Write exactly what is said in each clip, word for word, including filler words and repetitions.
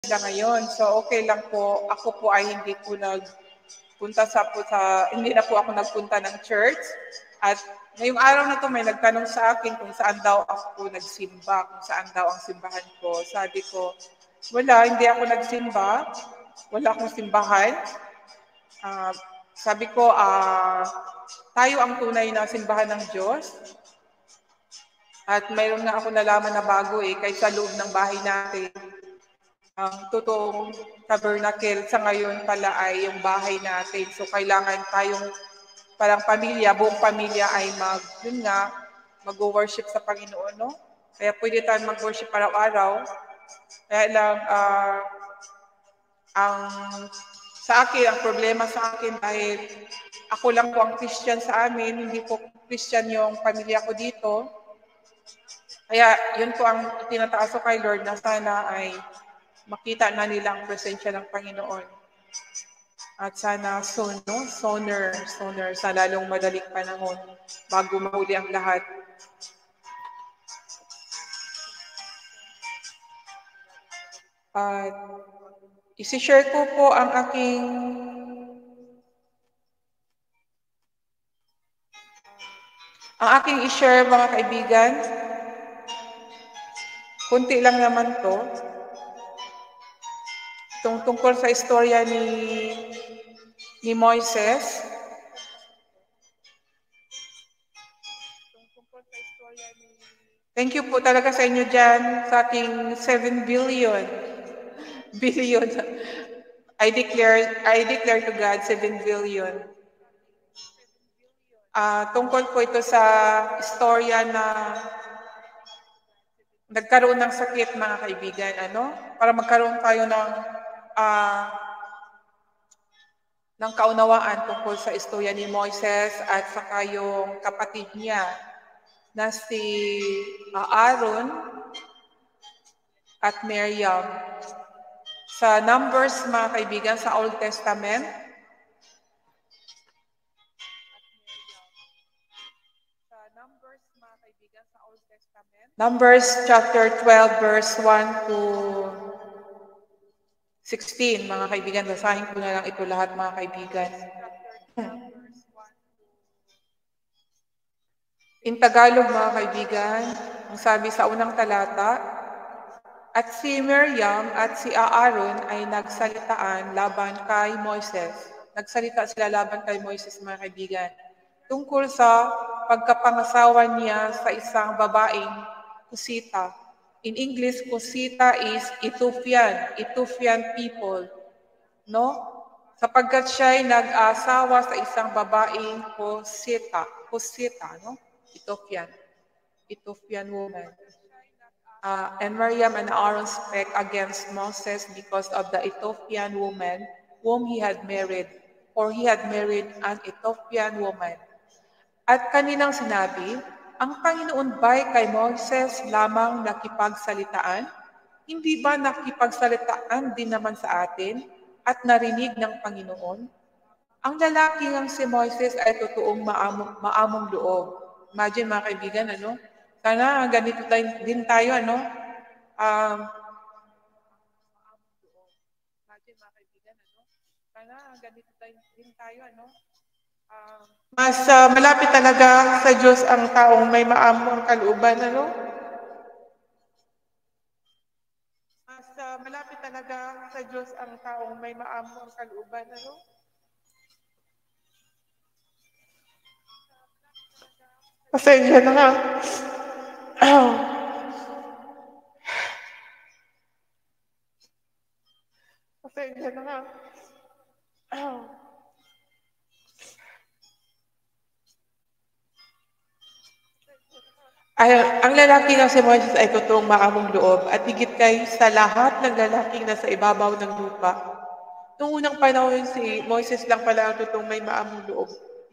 sila ngayon. So, okay lang po. Ako po ay hindi po nagpunta sa, po sa, hindi na po ako nagpunta ng church. At ngayong araw na to may nagtanong sa akin kung saan daw ako po nagsimba, kung saan daw ang simbahan ko. Sabi ko, wala, hindi ako nagsimba. Wala akong simbahan. Uh, sabi ko, uh, tayo ang tunay na simbahan ng Diyos. At mayroon nga ako nalaman na bago eh, kaysa loob ng bahay natin. Ang totoong tabernacle sa ngayon pala ay yung bahay natin. So kailangan tayong parang pamilya, buong pamilya ay mag, yun nga, mag-worship sa Panginoon, no? Kaya pwede tayong mag-worship araw-araw. Kaya lang, uh, ang sa akin, ang problema sa akin dahil ako lang po ang Christian sa amin, hindi po Christian yung pamilya ko dito. Kaya yun po ang tinataas ko kay Lord na sana ay makita na nila ang presensya ng Panginoon. At sana soon, no? Sooner, sooner, sa lalong madaling panahon bago mahuli ang lahat. At isi-share ko po ang aking ang aking i-share mga kaibigan. Kunti lang naman to. Tung tungkol sa istorya ni ni Moises. Thank you po talaga sa inyo dyan sa ating seven billion. Billion. I declare, I declare to God seven billion. Uh, tungkol po ito sa istorya na nagkaroon ng sakit, mga kaibigan, ano? Para magkaroon tayo ng uh, ng kaunawaan tungkol sa istorya ni Moises at saka yung kapatid niya na si uh, Aaron at Miriam. Sa Numbers, mga kaibigan, sa Old Testament, sa Numbers, mga kaibigan, sa Old Testament, Numbers chapter twelve, verse one to sixteen, mga kaibigan. Basahin ko na lang ito lahat, mga kaibigan. In Tagalog, mga kaibigan, ang sabi sa unang talata, at si Miriam at si Aaron ay nagsalitaan laban kay Moises. Nagsalita sila laban kay Moises, mga kaibigan, tungkol sa pagkapangasawa niya sa isang babaeng Kusita. In English, Kusita is Ethiopian, Ethiopian people, no? Sapagkat siya ay nag-asawa sa isang babaeng Kusita, Kusita, no? Ethiopian, Ethiopian woman. Uh, and Miriam and Aaron spake against Moses because of the Ethiopian woman whom he had married, for he had married an Ethiopian woman. At kanilang sinabi, ang Panginoon ba'y kay Moses lamang nakipagsalitaan? Hindi ba nakipagsalitaan din naman sa atin at narinig ng Panginoon? Ang lalaki ng si Moises ay totoong maamong, maamong loob. Imagine, mga kaibigan, ano? Sana ganito din tayo, ano? Um, Imagine, mga kaibigan, ano? Sana ganito din tayo, ano? Um, Mas uh, malapit talaga sa Diyos ang taong may maamong kalooban, ano? Mas uh, malapit talaga sa Diyos ang taong may maamong kalooban, ano? Pasensya na nga. Pasensya na nga. Ay, ang lalaki ng si Moises ay totoong maamong loob at higit kay sa lahat ng lalaking nasa ibabaw ng lupa. Noong unang panahon, si Moises lang pala ang totoong may maamong loob.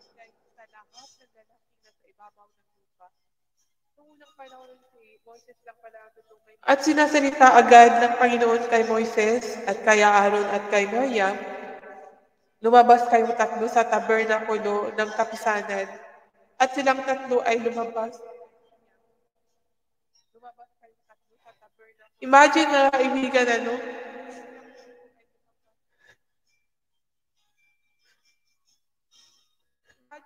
At sinasalita agad ng Panginoon kay Moises at kay Aaron at kay Miriam, lumabas kayo tatlo sa tabernakulo ng kapisanan at silang tatlo ay lumabas. Imagine na, kaibigan, ano?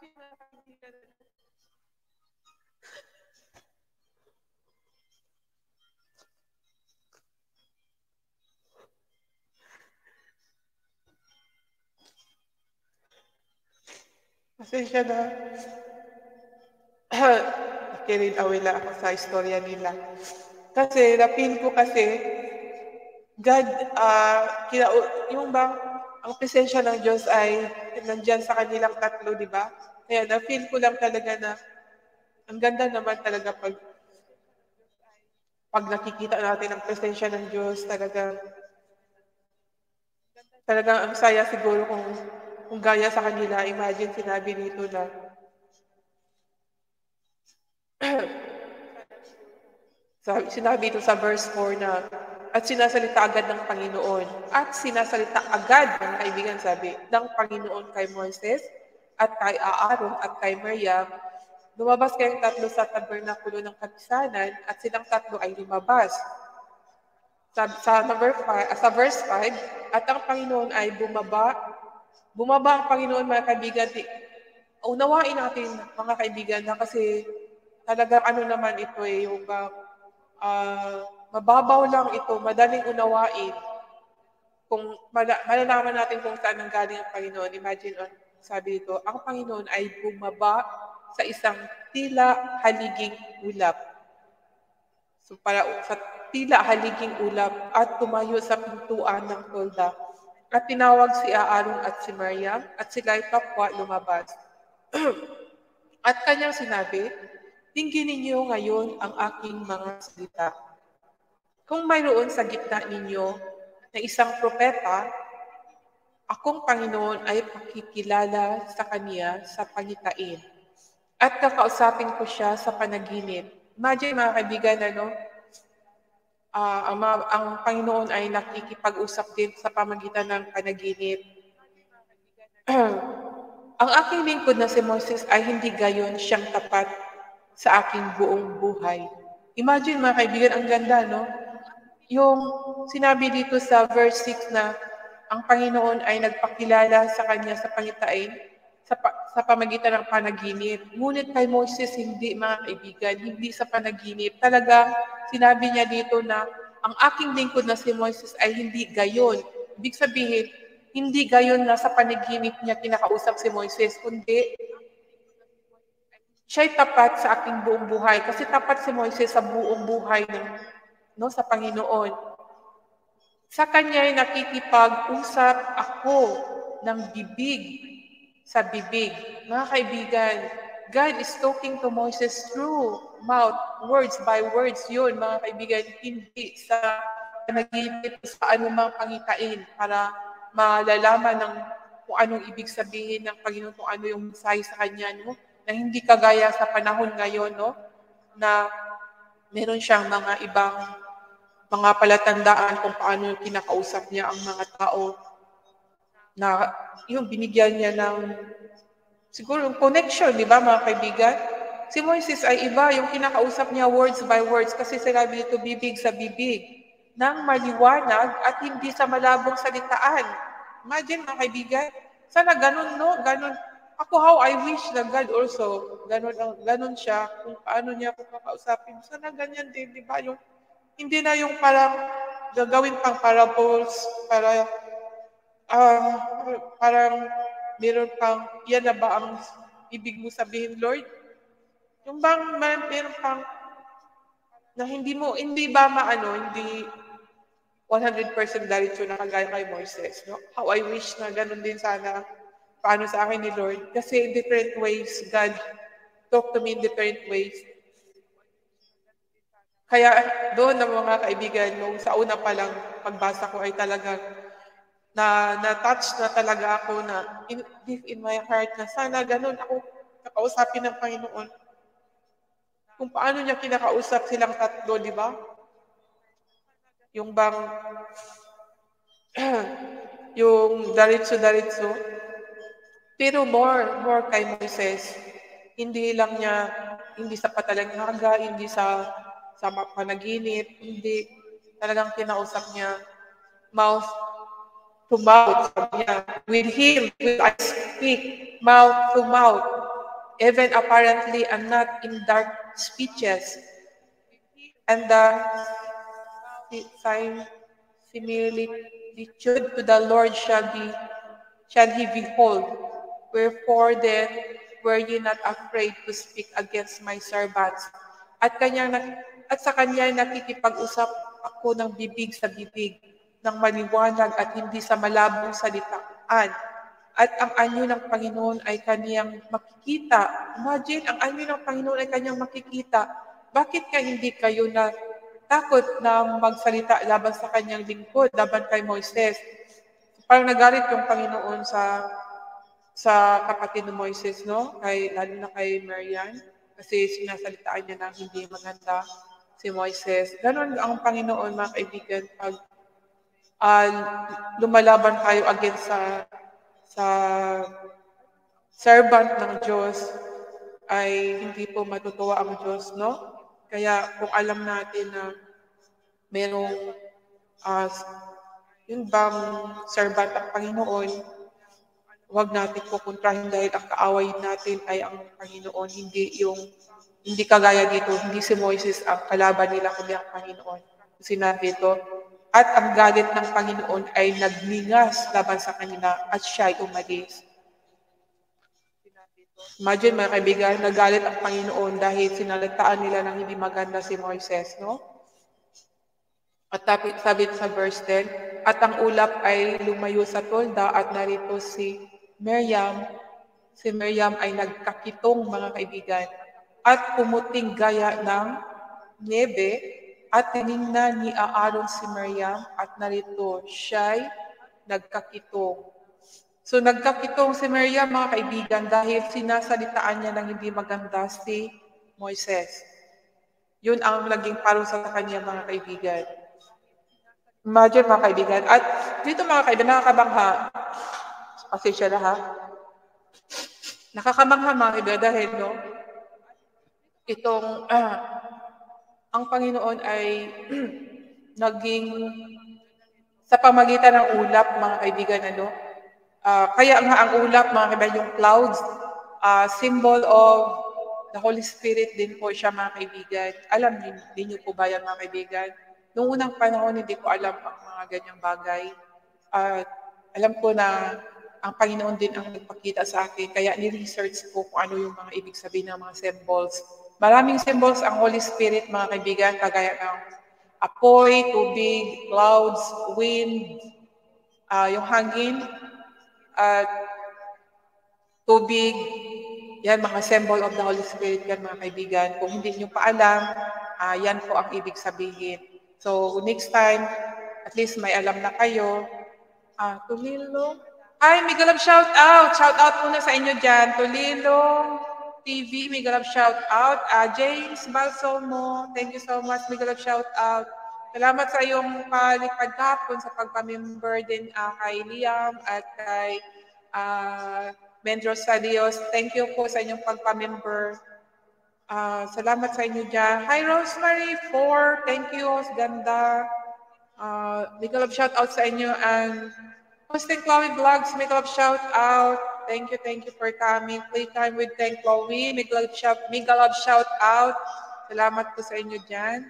Pasensya na. Carried away lang ako sa istorya nila. Kasi, na-feel ko kasi, God, uh, kina, yung bang, ang presensya ng Diyos ay nandyan sa kanilang tatlo, di ba? Kaya na-feel ko lang talaga na, ang ganda naman talaga pag, pag nakikita natin ang presensya ng Diyos, talaga, talagang ang saya siguro kung, kung gaya sa kanila. Imagine, sinabi dito na, sinabi ito sa verse four na, at sinasalita agad ng Panginoon. At sinasalita agad, mga kaibigan, sabi, ng Panginoon kay Moises, at kay Aaron, at kay Miriam. Lumabas kayong tatlo sa tabernakulo ng kapisanan, at silang tatlo ay lumabas. Sa, sa, number five, sa verse five, at ang Panginoon ay bumaba. Bumaba ang Panginoon, mga kaibigan. Unawain natin, mga kaibigan, na kasi talagang ano naman ito eh, yung uh, uh, mababaw lang ito, madaling unawain. Kung malalaman natin kung saan ang galing ang Panginoon, imagine, on, sabi dito, ang Panginoon ay bumaba sa isang tila haliging ulap. So para sa tila haliging ulap at tumayo sa pintuan ng tolda. At tinawag si Aaron at si Miriam at sila ay kapwa lumabas. At kanyang sinabi, tingin ninyo ngayon ang aking mga salita. Kung mayroon sa gitna ninyo na isang propeta, akong Panginoon ay pakikilala sa kaniya sa pangitain. At kakausapin ko siya sa panaginip. Imagine mga kaibigan, ano, uh, ang, ang Panginoon ay nakikipag-usap din sa pamagitan ng panaginip. Ang aking lingkod na si Moses ay hindi gayon siyang tapat sa aking buong buhay. Imagine mga kaibigan, ang ganda, no? Yung sinabi dito sa verse six na ang Panginoon ay nagpakilala sa kanya sa pangitain, sa, sa pamagitan ng panaginip. Ngunit kay Moses, hindi mga kaibigan, hindi sa panaginip. Talaga, sinabi niya dito na ang aking lingkod na si Moses ay hindi gayon. Ibig sabihin, hindi gayon na sa panaginip niya kinakausap si Moises, kundi siya'y tapat sa aking buong buhay. Kasi tapat si Moises sa buong buhay ng, no, sa Panginoon. Sa kanya'y nakikipag-usap ako ng bibig sa bibig. Mga kaibigan, God is talking to Moses through mouth, words by words yun, mga kaibigan, hindi sa nag-iipit sa anumang pangitain para malalaman ng kung anong ibig sabihin ng Panginoon, kung ano yung mensahe sa kanya, no? Na hindi kagaya sa panahon ngayon, no? Na meron siyang mga ibang mga palatandaan kung paano kinakausap niya ang mga tao na yung binigyan niya ng siguro connection, di ba mga kaibigan? Si Moises ay iba, yung kinakausap niya words by words kasi sinabi nito bibig sa bibig ng maliwanag at hindi sa malabong salitaan. Imagine mga kaibigan, sana ganun, no? Ganun. Ako, how I wish na God also, ganun, ganun siya, kung paano niya ako kakausapin. Sana ganyan din, di ba? Yung, hindi na yung parang gagawin pang parables, para, uh, parang meron pang, yan na ba ang ibig mo sabihin, Lord? Yung bang meron pang, na hindi mo, hindi ba maano, hindi one hundred percent diretso na kagaya kay Moises. No? How I wish na ganun din sana paano sa akin ni Lord. Kasi in different ways, God talk to me in different ways. Kaya doon na mga kaibigan, nung sa una pa lang pagbasa ko ay talagang na na-touch na talaga ako na in, deep in my heart na sana ganun ako kakausapin ng Panginoon. Kung paano niya kinakausap silang tatlo, di ba? Yung bang yung daritso-daritso. Pero more, more kay Moises. Hindi lang niya, hindi sa patalanghaga, hindi sa sa panaginip, hindi talagang kinausap niya mouth to mouth. Sabi niya, with him will I speak mouth to mouth. even apparently and not in dark speeches. And the similitude to the Lord shall be shall he behold. Wherefore then were ye not afraid to speak against my servants? At kanya at sa kanya nakikipag-usap ako ng bibig sa bibig, ng maliwanag at hindi sa malabong salitaan. At ang anyo ng Panginoon ay kaniyang makikita. Imagine, ang anyo ng Panginoon ay kaniyang makikita. Bakit ka hindi kayo na takot na magsalita laban sa kanyang lingkod, laban kay Moises? Parang nagalit yung Panginoon sa sa kapatid ni Moises, no? Kay, lalo na kay Marian, kasi sinasalitaan niya na hindi maganda si Moises. Ganon ang Panginoon, mga kaibigan, pag uh, lumalaban tayo against sa sa servant ng Diyos, ay hindi po matutuwa ang Diyos, no? Kaya kung alam natin na merong uh, yun bang servant ang Panginoon, huwag natin pupuntahin dahil ang kaaway natin ay ang Panginoon, hindi yung hindi kagaya dito, hindi si Moises ang kalaban nila, kundi ang Panginoon. Sinabi ito, at ang galit ng Panginoon ay nagningas laban sa kanila at siya ay umalis. Imagine mga kaibigan, nagalit ang Panginoon dahil sinalitaan nila ng hindi maganda si Moises, no? At sabi sa verse ten, at ang ulap ay lumayo sa tolda at narito si Miriam. Si Miriam ay nagkakitong, mga kaibigan, at pumuting gaya ng niebe, at tiningnan ni Aaron si Miriam at narito siya'y nagkakitong. So nagkakitong si Miriam, mga kaibigan, dahil sinasalitaan niya ng hindi maganda si Moises. Yun ang naging parusa sa kanya, mga kaibigan. Imagine, mga kaibigan. At dito, mga kaibigan, nakakabangha. Pasensya na, ha? Nakakamangha, mga kaibigan, dahil, no, itong, ah, ang Panginoon ay naging, sa pamagitan ng ulap, mga kaibigan, ano, uh, kaya nga ang ulap, mga kaibigan, yung clouds, uh, symbol of the Holy Spirit din po siya, mga kaibigan. Alam din, din niyo po ba yan, mga kaibigan? Noong unang panahon, hindi ko alam ang mga ganyang bagay. At uh, alam ko na ang Panginoon din ang nagpakita sa akin. Kaya ni-research ko kung ano yung mga ibig sabihin ng mga symbols. Maraming symbols ang Holy Spirit, mga kaibigan, kagaya ng apoy, tubig, clouds, wind, uh, yung hangin, at uh, tubig. Yan, mga symbol of the Holy Spirit yan, mga kaibigan. Kung hindi nyo pa alam, uh, yan po ang ibig sabihin. So, next time, at least may alam na kayo. Ah, Tulilo. Ay, may galab shout out. Shout out muna sa inyo dyan. Tulilo T V, may galab shout out. Ah, James Balsomo, thank you so much. May galab shout out. Salamat sa iyong palipad kahapon sa pagpamember din uh, kay Liam at kay uh, Mendros Sadios. Thank you po sa inyong pagpamember. Uh, salamat sa inyo dyan. Hi, Rosemary four. Thank you. Ganda. Uh, may galab shout out sa inyo. And Hosting Chloe Vlogs, may galab shout out. Thank you, thank you for coming. Playtime with Thank Chloe, may galab shout, may galab shout out. Salamat po sa inyo dyan.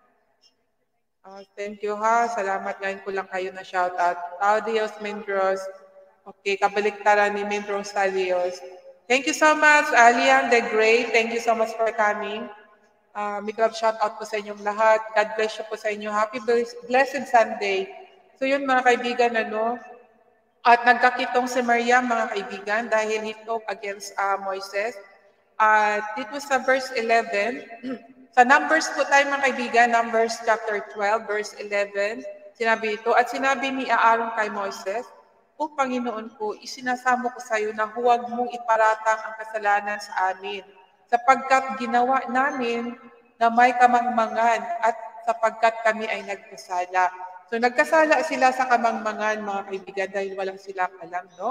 Uh, thank you, ha. Salamat ngayon ko lang kayo na shout out. Audios Mendros. Okay, kabaliktaran ni Mendros Audios. Thank you so much, Alian the Great. Thank you so much for coming. Uh, may galab shout out po sa inyong lahat. God bless you po sa inyo. Happy blessed Sunday. So yun, mga kaibigan, ano, at nagkakitong si Miriam, mga kaibigan, dahil he talked against uh, Moises. At uh, dito sa verse eleven, sa Numbers po tayo, mga kaibigan, Numbers chapter twelve, verse eleven, sinabi ito, at sinabi ni Aaron kay Moises, O Panginoon ko, isinasamo ko sa iyo na huwag mong iparatang ang kasalanan sa amin, sapagkat ginawa namin na may kamangmangan at sapagkat kami ay nagkasala. So, nagkasala sila sa kamangmangan, mga kaibigan, dahil walang silang alam, no?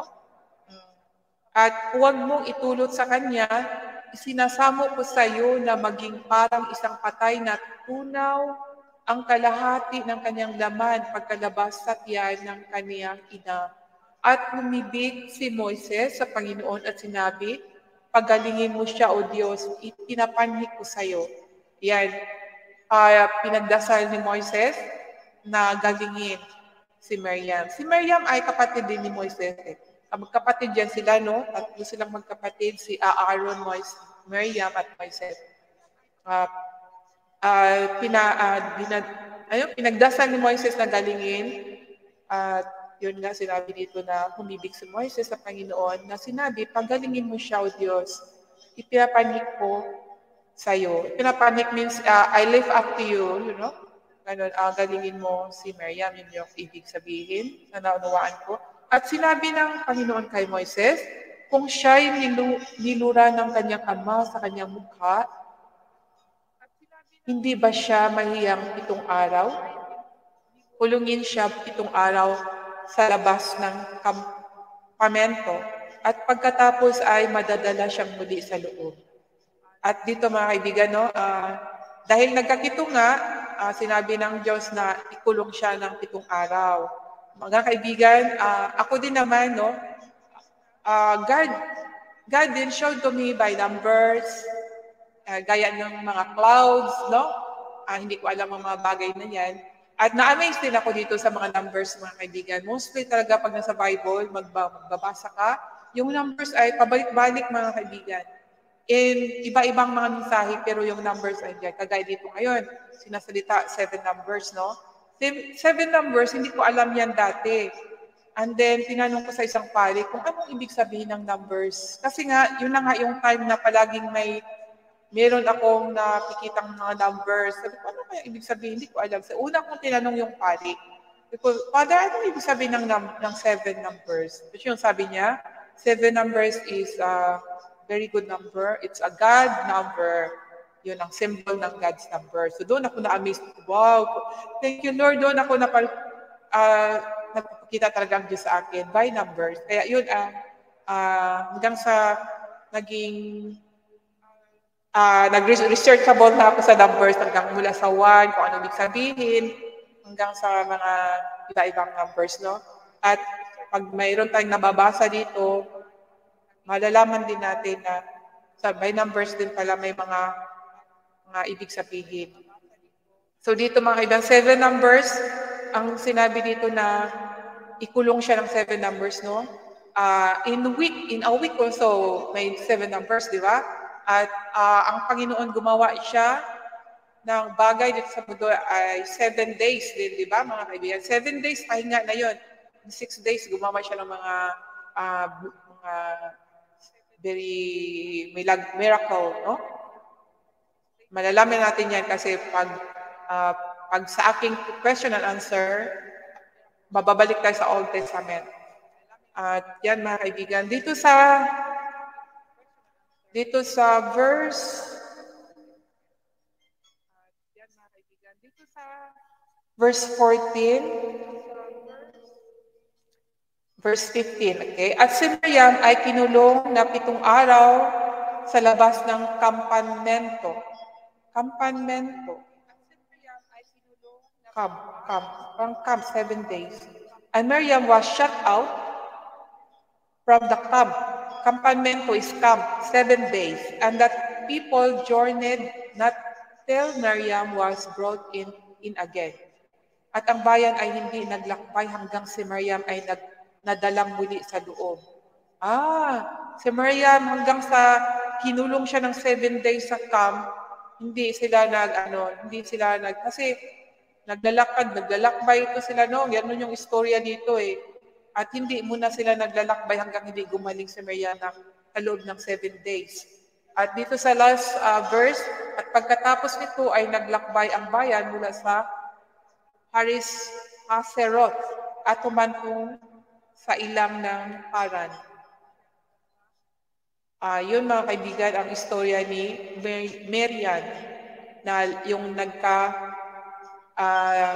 At huwag mong itulot sa kanya, isinasamo ko sa iyo na maging parang isang patay na tunaw ang kalahati ng kanyang laman pagkalabas sa tiyan ng kaniyang ina. At lumibig si Moises sa Panginoon at sinabi, pagalingin mo siya, O Diyos, ipinapanhi ko sa iyo. Yan, uh, pinagdasal ni Moises na galingin si Miriam. Si Miriam ay kapatid din ni Moises. Eh. Magkapatid yan sila, no? Tatlo silang magkapatid, si Aaron, Moises, Miriam at Moises. Uh, uh, pina, uh, binad, ayun, pinagdasal ni Moises na galingin at uh, yun nga sinabi dito na humibig si Moises sa Panginoon na sinabi, pagalingin mo siya, O Diyos, ipinapanik ko sa iyo. Ipinapanik means uh, I live up to you, you know? Ganun, uh, galingin mo si Miriam, yun yung ibig sabihin na naunawaan ko. At sinabi ng Panginoon kay Moises, kung siya'y nilu nilura ng kanyang ama sa kanyang mukha, hindi ba siya mahiyang pitong araw? Kulungin siya pitong araw sa labas ng kampamento at pagkatapos ay madadala siyang muli sa loob. At dito mga kaibigan, no, uh, dahil nagkakito nga, uh, sinabi ng Diyos na ikulong siya ng pitong araw. Mga kaibigan, uh, ako din naman, no, uh, God, God din showed to me by numbers, uh, gaya ng mga clouds, no? Uh, hindi ko alam ang mga bagay na yan. At na-amaze din ako dito sa mga numbers, mga kaibigan. Mostly talaga pag nasa Bible, magbabasa ka, yung numbers ay pabalik-balik, mga kaibigan. In iba-ibang mga mensahe, pero yung numbers ay dyan. Kagaya dito ngayon, sinasalita, seven numbers, no? Seven numbers, hindi ko alam yan dati. And then, tinanong ko sa isang pari kung anong ibig sabihin ng numbers. Kasi nga, yun na nga yung time na palaging may meron akong nakikitang mga numbers. Sabi ko, ano kaya ibig sabihin? Hindi ko alam. Sa una kong tinanong yung pari, sabi ko, Father, ano ibig sabihin ng, ng seven numbers? Kasi yung sabi niya, seven numbers is a very good number. It's a God number. Yun ang symbol ng God's number. So doon ako na-amaze. Wow! Thank you, Lord. Doon ako napal, uh, napapakita talaga ang Diyos sa akin by numbers. Kaya yun, uh, uh, hanggang sa naging Uh, nag-researchable na ako sa numbers hanggang mula sa one, kung ano ibig sabihin, hanggang sa mga iba-ibang numbers, no? At pag mayroon tayong nababasa dito, malalaman din natin na sa by numbers din pala may mga mga ibig sabihin. So dito mga kaibigan, seven numbers, ang sinabi dito na ikulong siya ng seven numbers, no? Uh, in week, in a week also, may seven numbers, di ba? At uh, ang Panginoon gumawa siya ng bagay dito sa mundo ay seven days din, di ba mga kaibigan? Seven days, pahinga na yun. In six days, gumawa siya ng mga, uh, mga very miracle, no? Malalaman natin yan kasi pag, uh, pag sa aking question and answer, mababalik tayo sa Old Testament. At yan mga kaibigan, dito sa Dito sa verse, dito sa verse fourteen, verse fifteen, okay? At si Miriam ay kinulong na pitong araw sa labas ng kampamento. Kampamento. Camp, camp, from camp, seven days. And Miriam was shut out from the camp. Campamento is camp, seven days, and that people journeyed not till Miriam was brought in, in again. At ang bayan ay hindi naglakbay hanggang si Miriam ay nag, nadalang muli sa loob. Ah, si Miriam hanggang sa kinulong siya ng seven days sa camp, hindi sila nag, ano, hindi sila nag, kasi naglalakad, naglalakbay ito sila, no? Yan yung istorya dito eh. At hindi muna sila naglalakbay hanggang hindi gumaling si Miriam sa loob ng seven days. At dito sa last uh, verse, at pagkatapos nito ay naglakbay ang bayan mula sa Haris Haseroth at tumantong sa ilang ng Paran. Uh, yun mga kaibigan, ang istorya ni Miriam na yung nagka uh,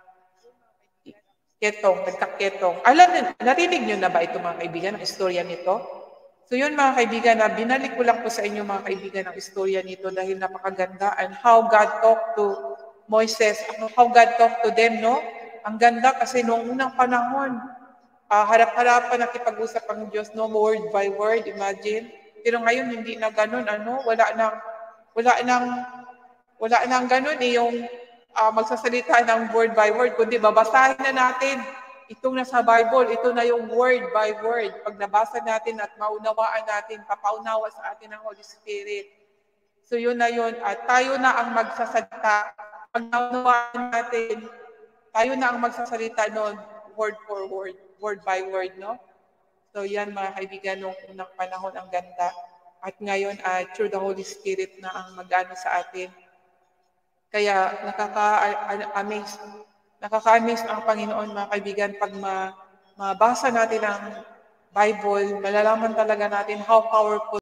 ketong, nagkaketong. Alam, narinig nyo na ba ito mga kaibigan, ang istorya nito? So yun mga kaibigan, na binalik ko lang po sa inyo mga kaibigan ang istorya nito dahil napakaganda and how God talked to Moises, how God talked to them, no? Ang ganda kasi noong unang panahon, uh, harap-harapan nakipag-usap ang Diyos, no? Word by word, imagine. Pero ngayon hindi na ganun, ano, wala nang wala nang wala nang ganun eh, yung uh, magsasalita ng word by word, kundi babasahin na natin itong nasa Bible, ito na yung word by word. Pag nabasa natin at maunawaan natin, papaunawa sa atin ng Holy Spirit. So yun na yun, at tayo na ang magsasalita. Pag naunawaan natin, tayo na ang magsasalita noon, word for word, word by word, no? So yan mga kaibigan, nung unang panahon ang ganda. At ngayon, uh, through the Holy Spirit na ang mag-ano sa atin. Kaya nakaka-amaze, nakaka-amaze ang Panginoon mga kaibigan pag ma, mabasa natin ang Bible, malalaman talaga natin how powerful